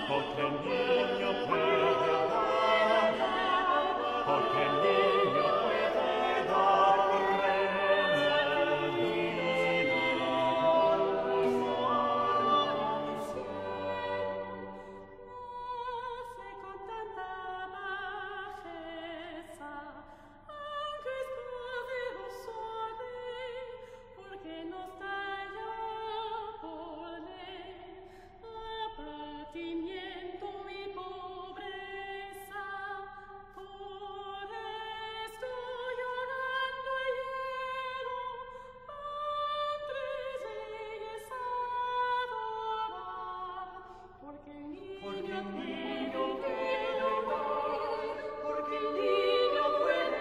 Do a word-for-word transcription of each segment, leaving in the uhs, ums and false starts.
Porque el niño puede dar, porque el niño puede dar Nace con tanta majestà, anche sposi lo suave, porque nos talla por ley, abatimiento y pobreza. Por esto llorando hiero, entre reyes adorar, porque el niño Porque el niño puede dar, porque el niño puede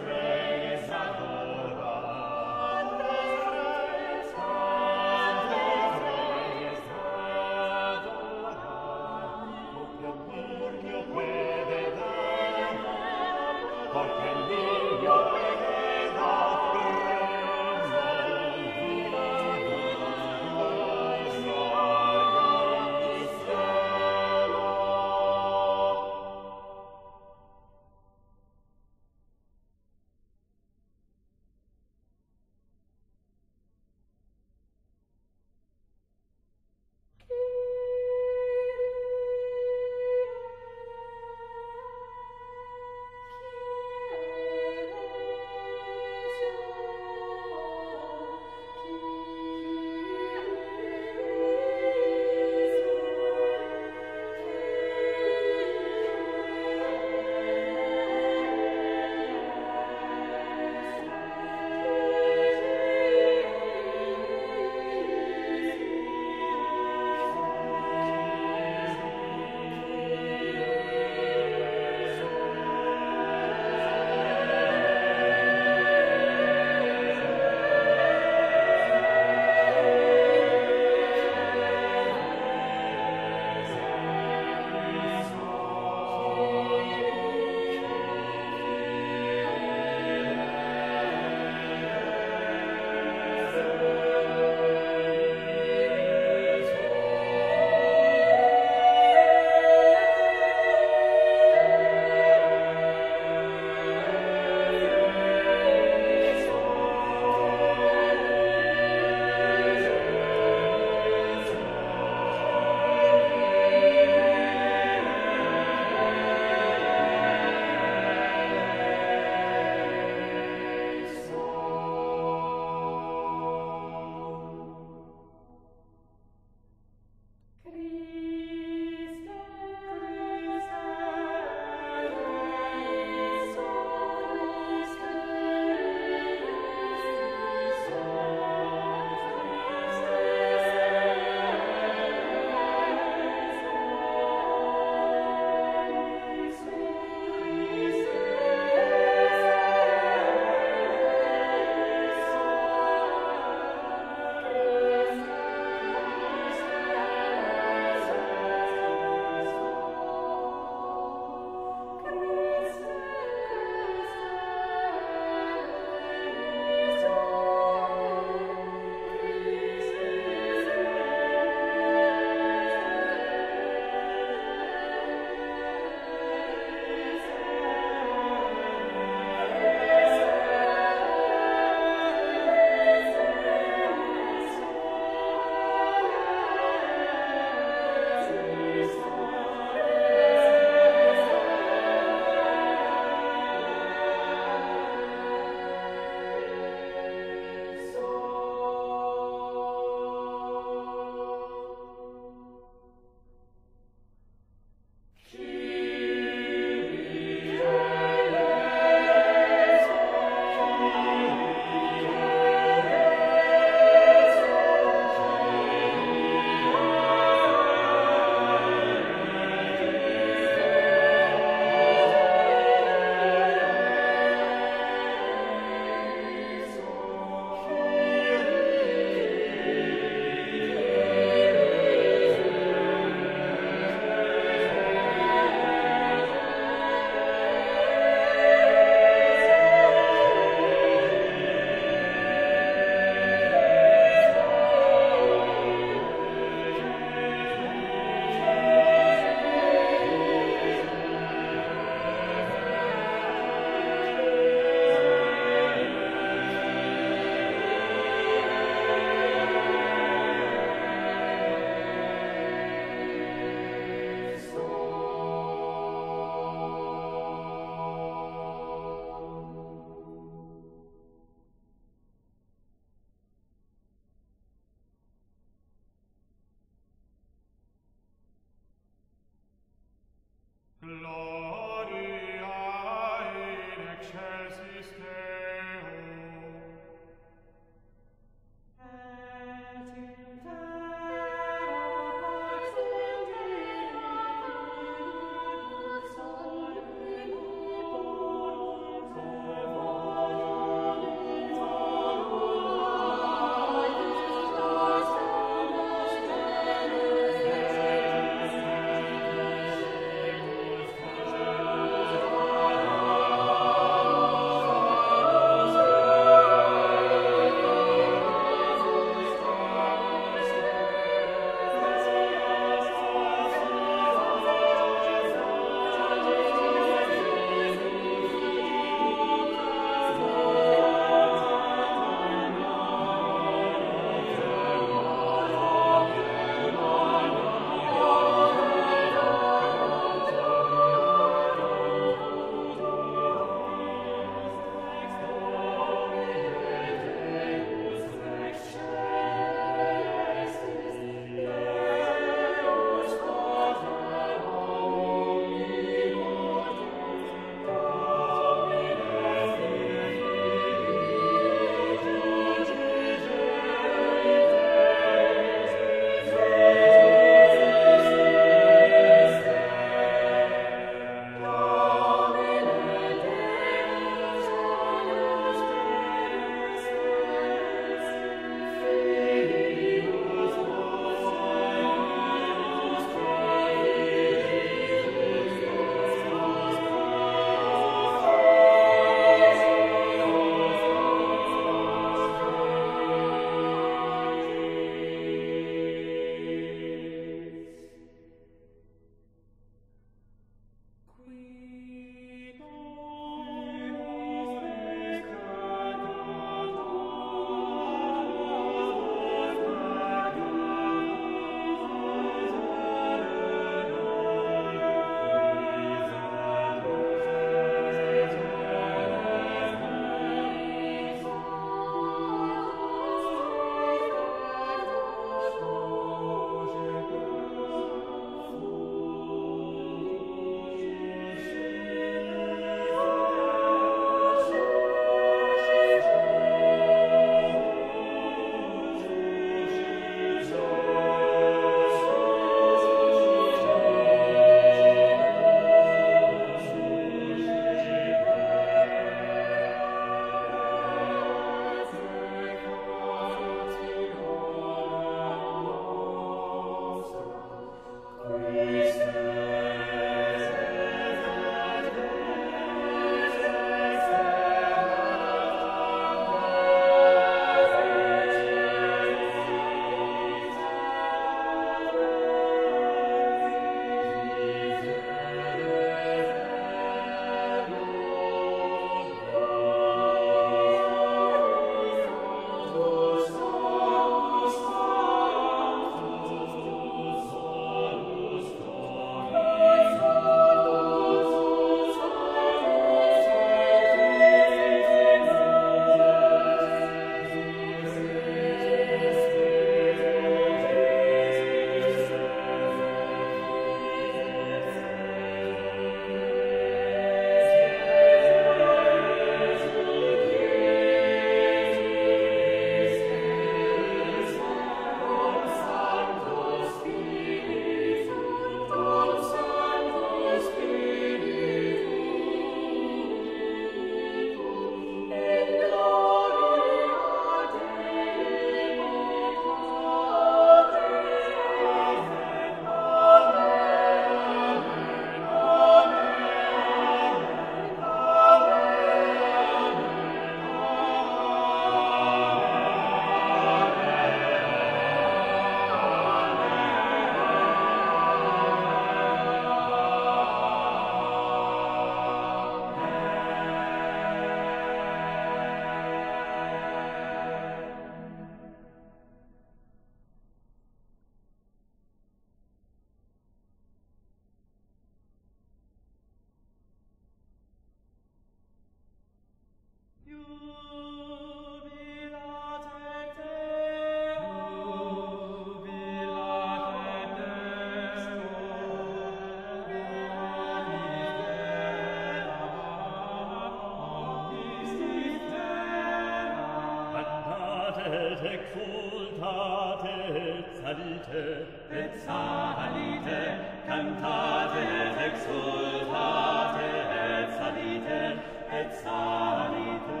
et exultate et salite, et salite, cantate et exultate et salite, et salite.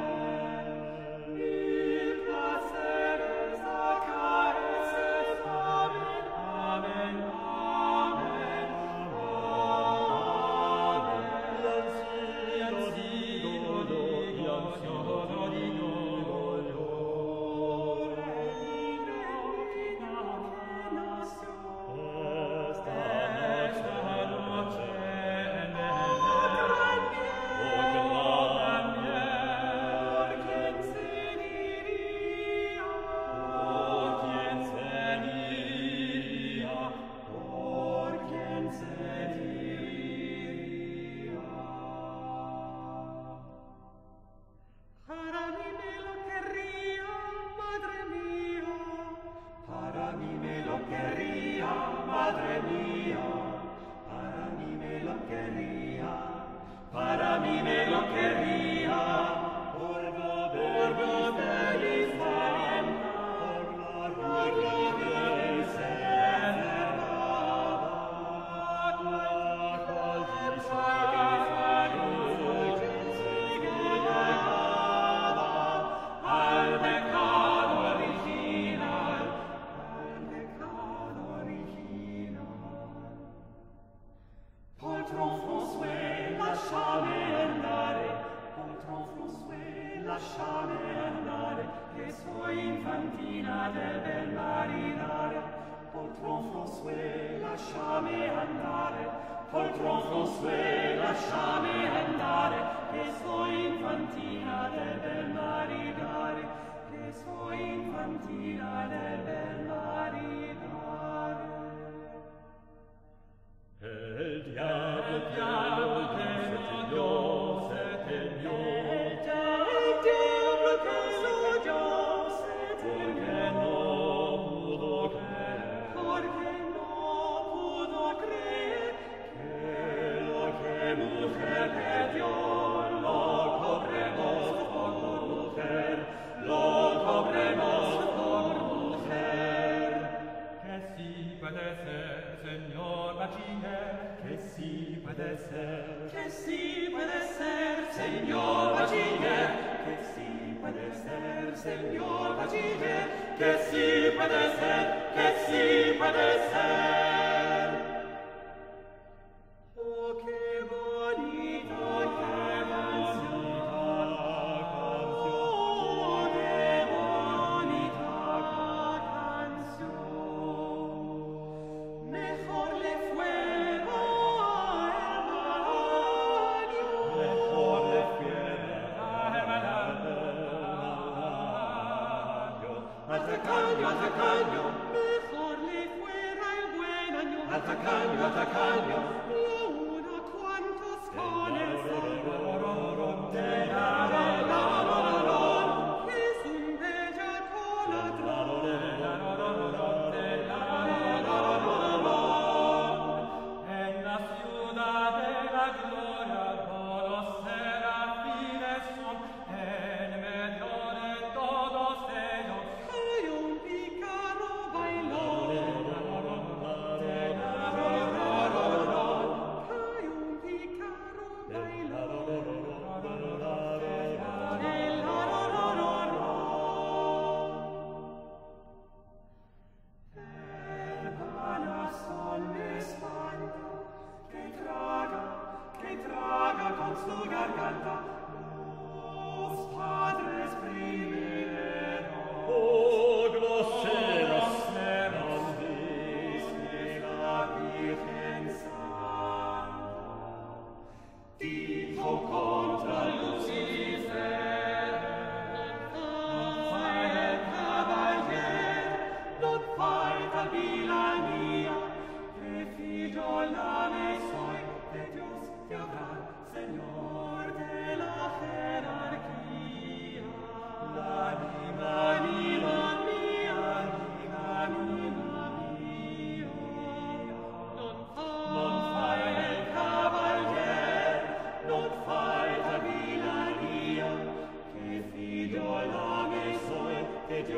Il placeres accaeses, amen, amen, amen, amen. Lansino Dio, lansino Dio, para mi me lo querría, orgo delis venta, orgo delis venta, qual al pecado original, al pecado original. Poltron François, lasciami andare, poltron François, lasciami andare, che so infantina del bel marinare. Poltron François, lasciami andare, poltron François, lasciami andare, che so infantina del bel marinare, che so infantina del bel marinare. El diablo, el diablo, que lo dio, se te dio. El diablo que lo dio, se te Porque no pudo creer, porque no pudo creer que lo que mujer te dio, lo cobremos por mujer, lo cobremos por mujer. Que sí puede ser, Señor Bachiller, que sí puede ser, Que sí puede ser, señor bachiller, que sí puede ser, señor bachiller, que sí puede ser, que sí puede ser. Oh, qué bonita canción, oh, qué bonita canción. Mejor le fuera el baño, mejor le fiera al tacaño, al tacaño. Mejor le fuera el buen año, al tacaño, al tacaño. La una cuantos con el sol, de la la la la la, es un bellaco ladrón, de la la la la, de la la la la la. en la ciudad de la gloria todos serafines son, en medio de todos ellos Hay un pícaro bailón, de la la la la la.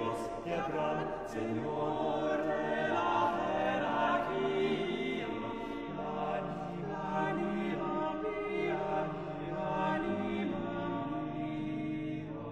Dios, el gran Señor de la jerarquía. Anima, anima mía, anima mía.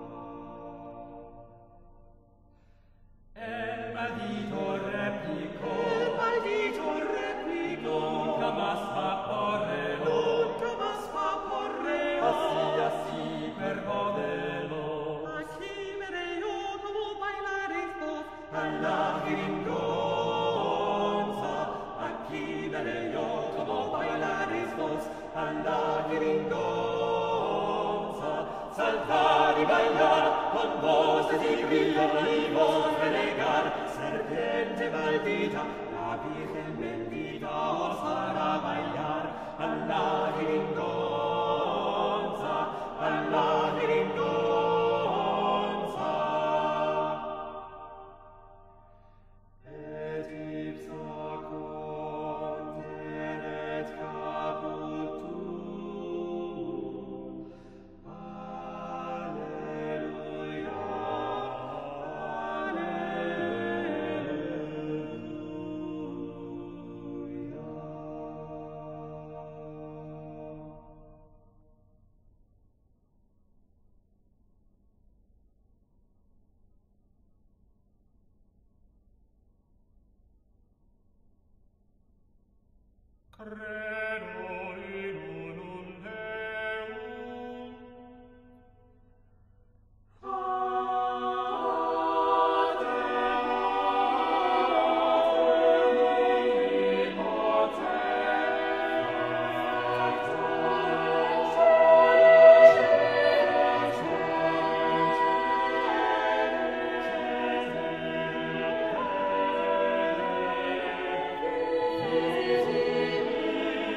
El maldito replicó, El maldito replicó, nunca más vaporreo, nunca más vaporreo. así, así, perdónelo. Aquí veré yo cómo bailar estos A la jeringonza, aquí veré yo cómo bailar estos a la jeringonza. Saltar y bailar con voces y brillar y voz renegar. Serpiente maldita, la Virgen bendita os hará bailar a la jeringonza, a la jeringonza. Et ipsa contenet caput tuum. Alleluia, alleluia. Credo in unum Deum, Thank you.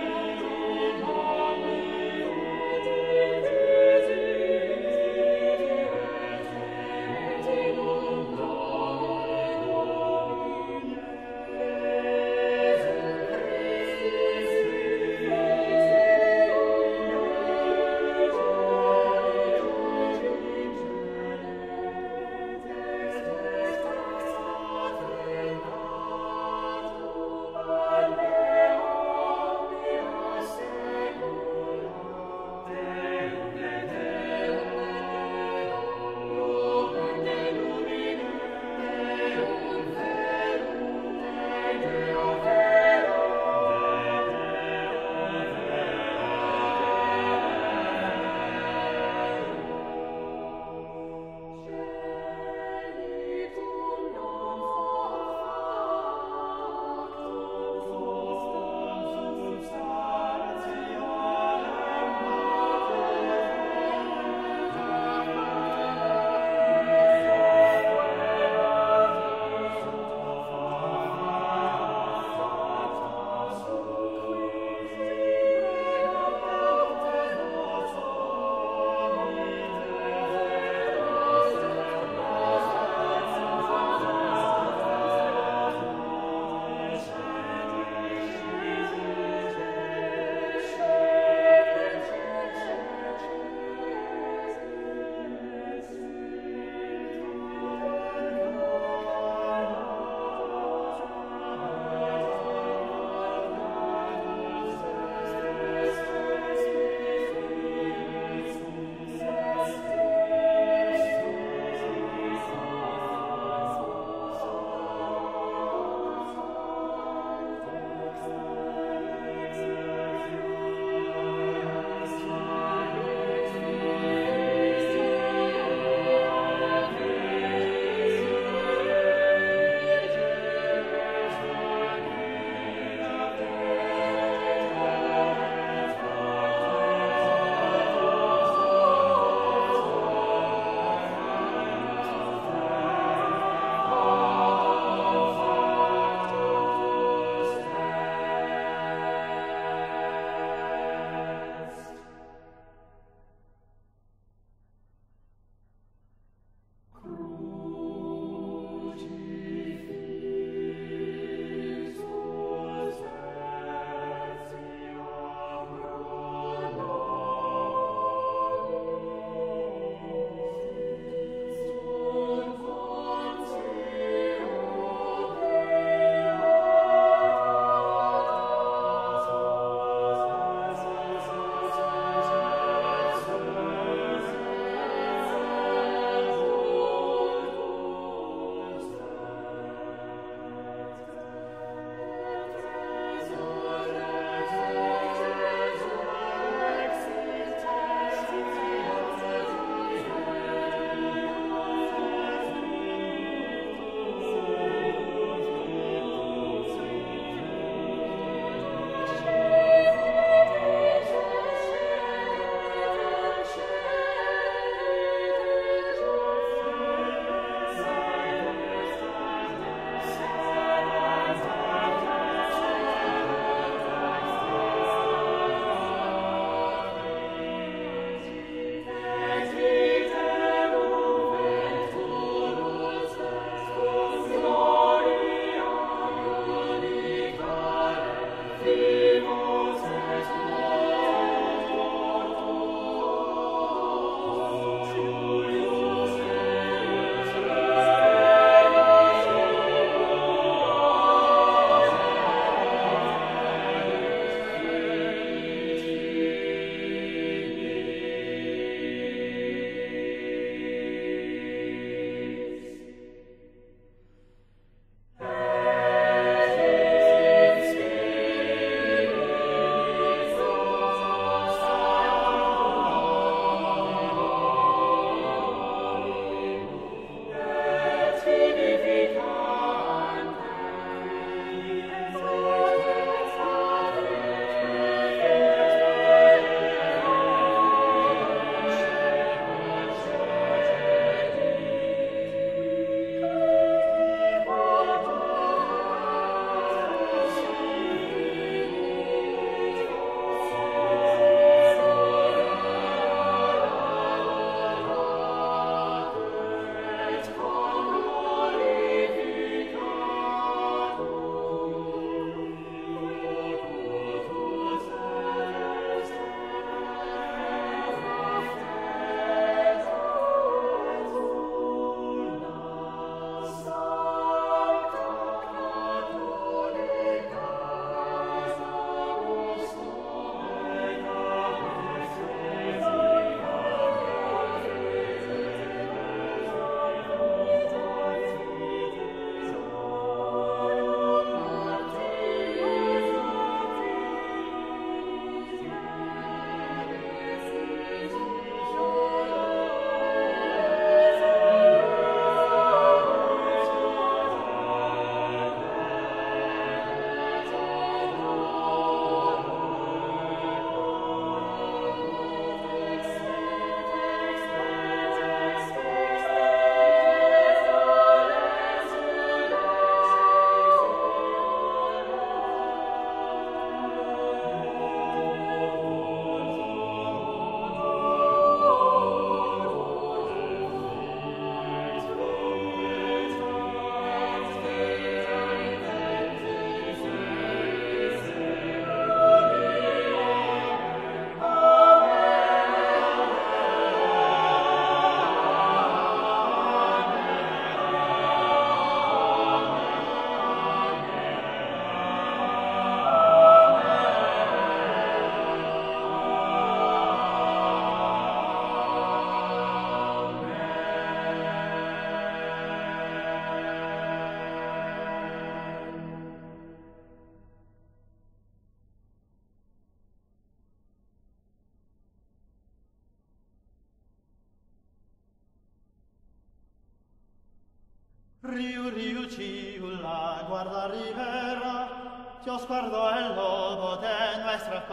Riu, riu, ciu, la guarda ribera, Dios guardó el lobo de nuestra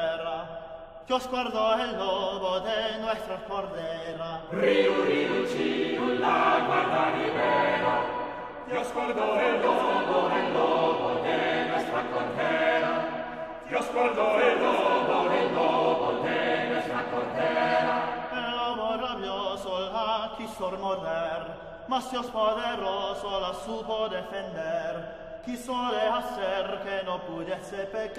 cordera, Dios guardó el lobo de nuestra cordera. Riu, riu, ciu, la guarda ribera, Dios guardó el lobo, el lobo de nuestra cordera, Dios guardó el lobo, el lobo de nuestra cordera. El lobo rabioso la quiso morder, mas Dios poderoso la supo defender. Quiso le hacer que no pudiese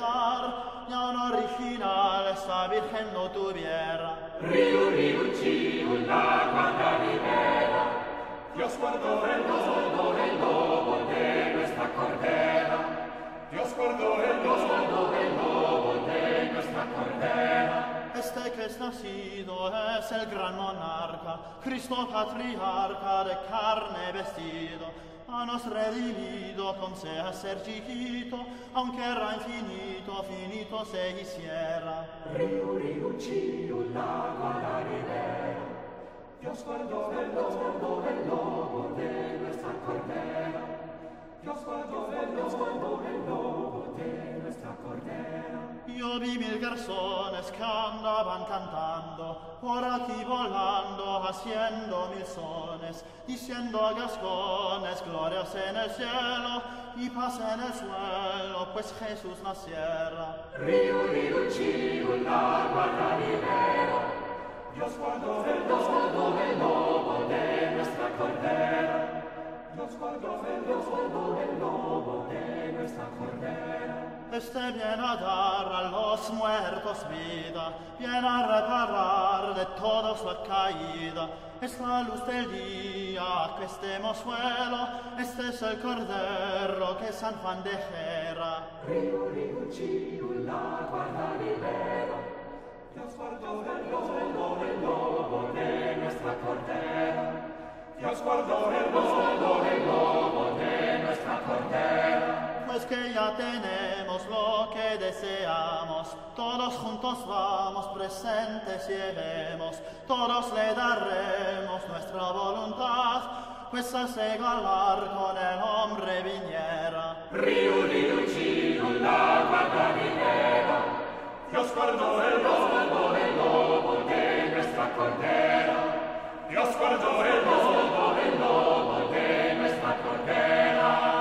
pecar, y aun original esa virgen no tuviera. Riu, riu, ciu, la guarda ribera, Dios guardó el lobo, el lobo de nuestra cordera, Dios guardó el lobo, el lobo de nuestra cordera. Este que es nacido es el gran monarca, Cristo patriarca de carne vestido, a nos redimido con sea ser chiquito, aunque era infinito, finito se hiciera. Riu, riu, ciu, la guarda ribera, Dios guardó el lobo, el lobo de nuestra cordera, Dios guardó el lobo, el lobo de nuestra cordera. Yo vi mil garzones que andaban cantando, por aquí volando, haciendo mil sones, diciendo a gascones, glorias en el cielo, y paz en el suelo, pues Jesús naciera. Riu, riu, ciu, la guarda ribera, Dios guardó el lobo, el lobo de nuestra cordera, Dios guardó el lobo, el lobo de nuestra cordera. Este viene a dar a los muertos vida, viene a reparar de toda su caída. Es la luz del día que este mozuelo, este es el cordero que San Juan dejera. Riu, riu, ciu, la guarda ribera, Dios guardó el lobo, el lobo de nuestra cordera, Dios guardó el lobo, el lobo de nuestra cordera. Pues que ya tenemos lo que deseamos, todos juntos vamos presentes llevemos, todos le daremos nuestra voluntad, pues a segalar con el hombre viniera. Riu, riu, ciu, la guarda ribera, Dios guardó el lobo, el lobo de nuestra cordera, Dios guardó el lobo, el lobo de nuestra cordera.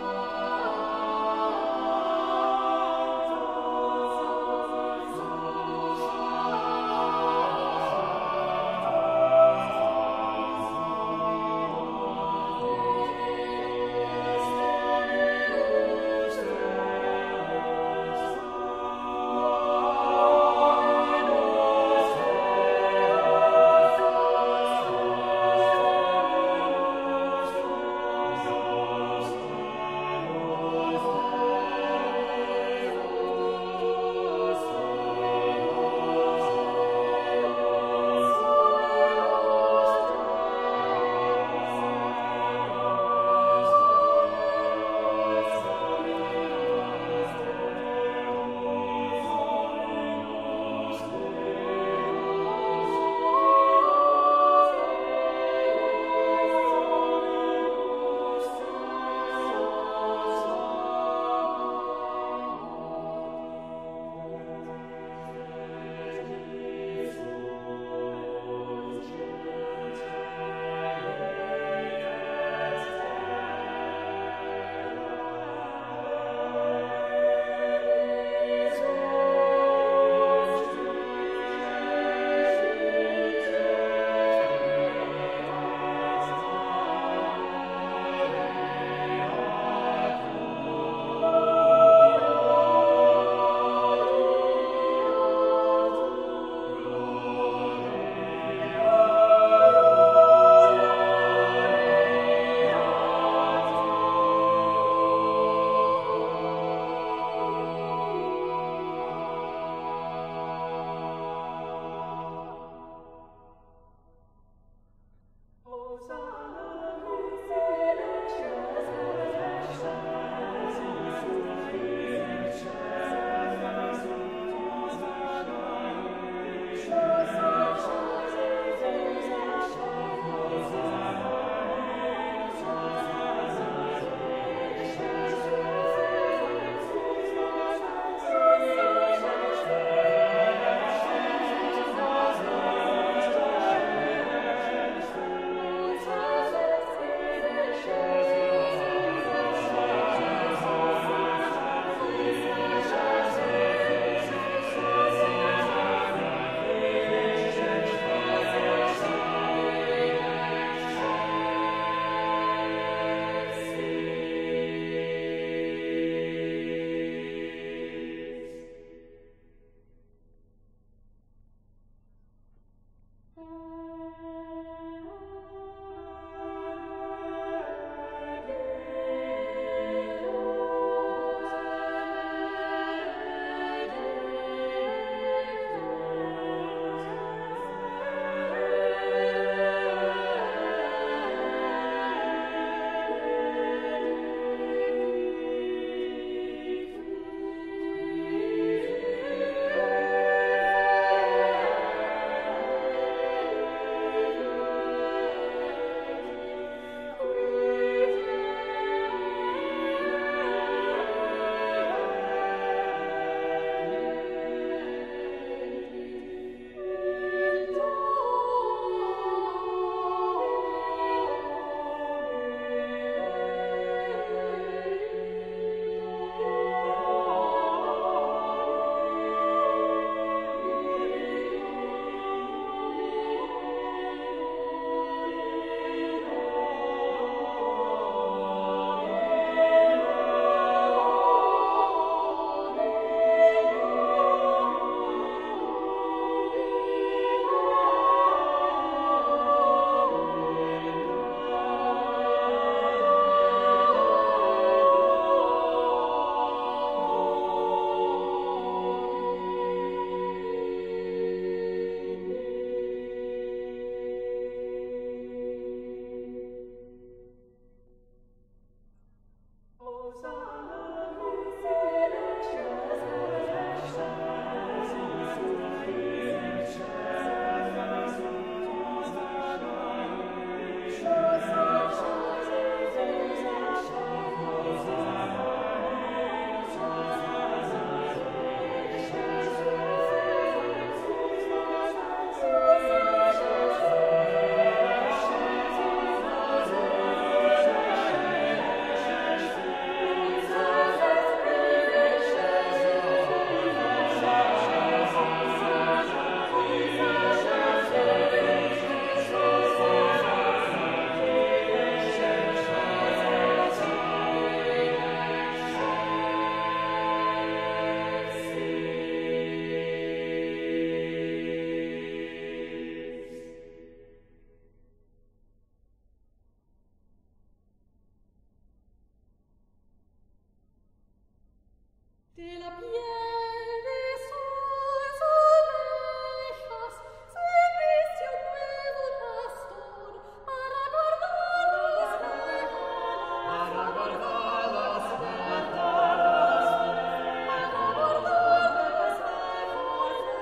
Sa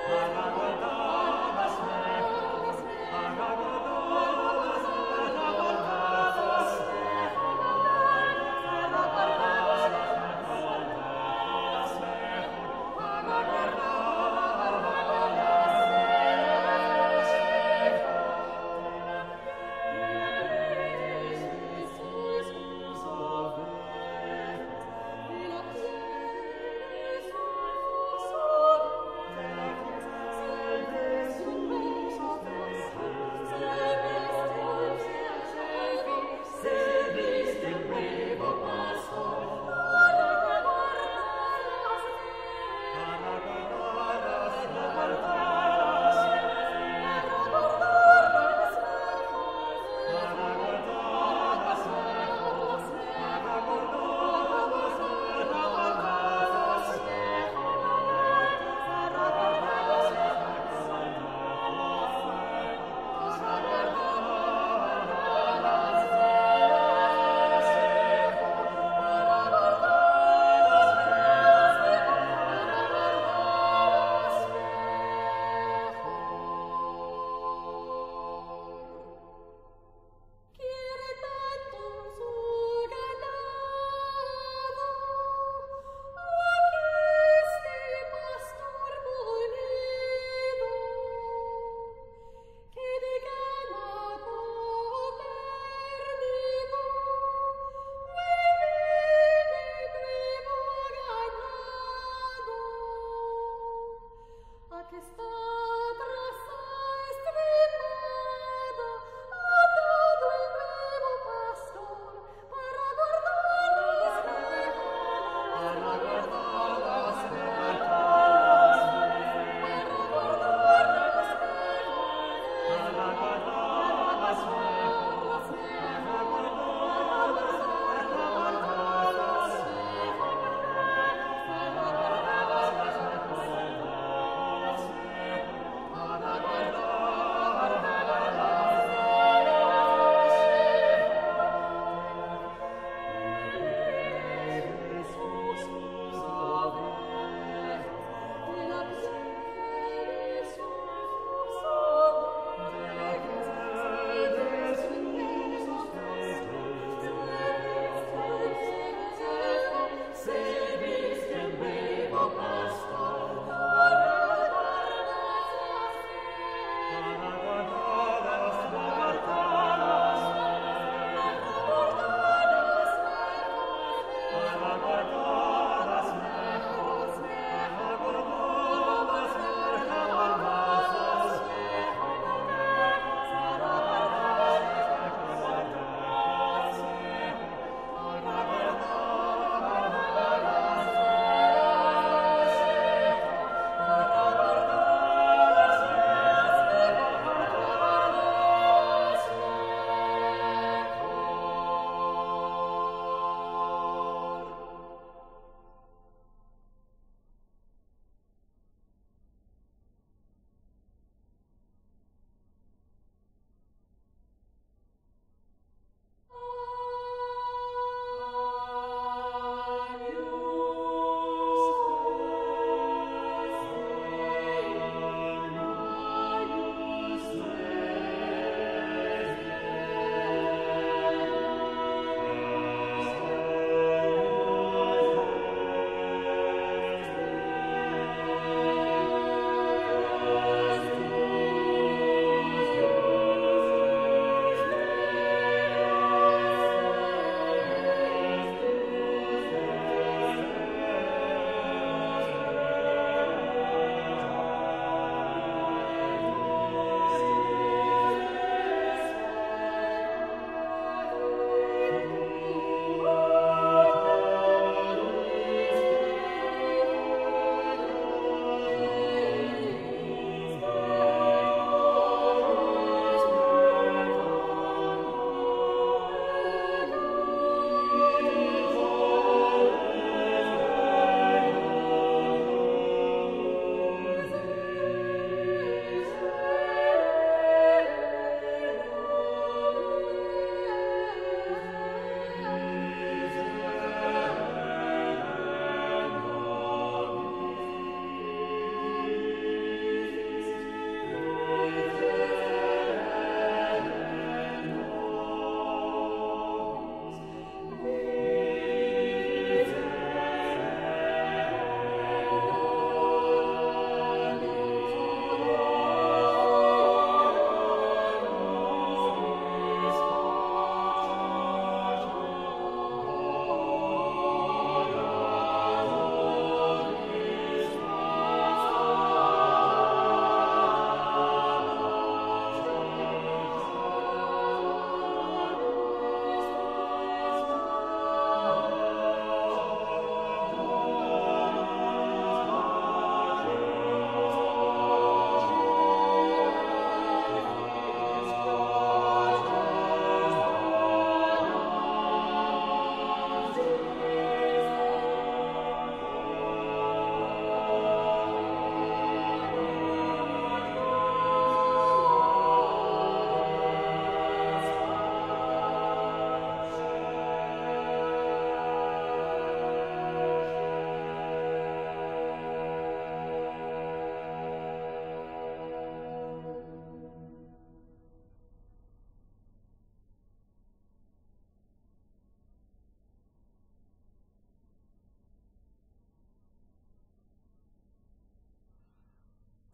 Thank you.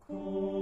Cum